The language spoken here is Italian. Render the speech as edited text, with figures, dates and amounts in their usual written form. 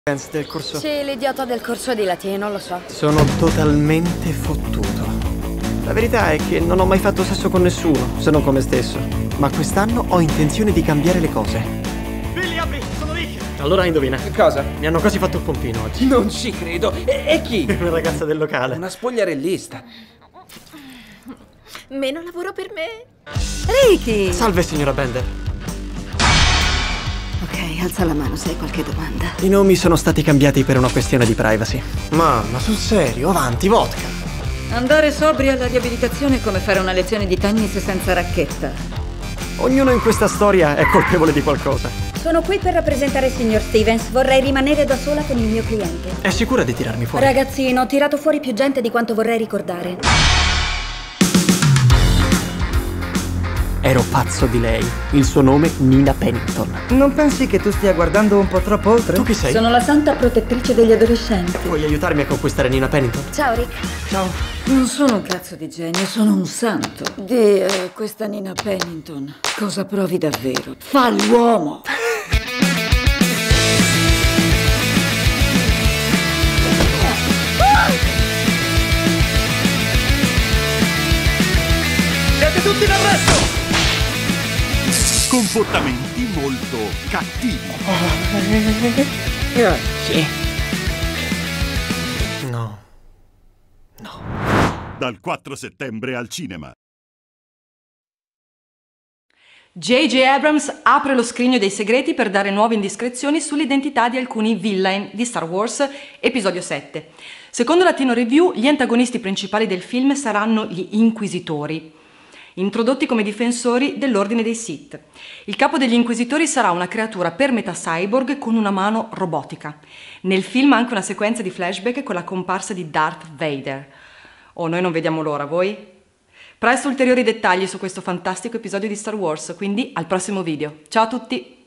Del corso. Sì, l'idiota del corso di latino, non lo so. Sono totalmente fottuto. La verità è che non ho mai fatto sesso con nessuno, se non con me stesso. Ma quest'anno ho intenzione di cambiare le cose. Billy, apri, sono Rick. Allora indovina. Cosa? Mi hanno quasi fatto il pompino oggi. Non ci credo. E chi? Una ragazza del locale. Una spogliarellista. Meno lavoro per me. Ricky! Salve, signora Bender. Ok, alza la mano se hai qualche domanda. I nomi sono stati cambiati per una questione di privacy. Mamma, sul serio, avanti, vodka. Andare sobri alla riabilitazione è come fare una lezione di tennis senza racchetta. Ognuno in questa storia è colpevole di qualcosa. Sono qui per rappresentare il signor Stevens. Vorrei rimanere da sola con il mio cliente. È sicura di tirarmi fuori? Ragazzino, ho tirato fuori più gente di quanto vorrei ricordare. Ero pazzo di lei. Il suo nome Nina Pennington. Non pensi che tu stia guardando un po' troppo oltre? Tu chi sei? Sono la santa protettrice degli adolescenti. Puoi aiutarmi a conquistare Nina Pennington? Ciao, Rick. Ciao. Non sono un cazzo di genio, sono un santo. Dio, questa Nina Pennington, cosa provi davvero? Fa l'uomo! Siete tutti in arresto! Comportamenti molto cattivi. Grazie. No. No. Dal 4 settembre al cinema. J.J. Abrams apre lo scrigno dei segreti per dare nuove indiscrezioni sull'identità di alcuni villain di Star Wars, episodio 7. Secondo la Latino Review, gli antagonisti principali del film saranno gli Inquisitori, introdotti come difensori dell'ordine dei Sith. Il capo degli Inquisitori sarà una creatura per metà cyborg con una mano robotica. Nel film anche una sequenza di flashback con la comparsa di Darth Vader. Oh, noi non vediamo l'ora, voi? Presto ulteriori dettagli su questo fantastico episodio di Star Wars, quindi al prossimo video. Ciao a tutti!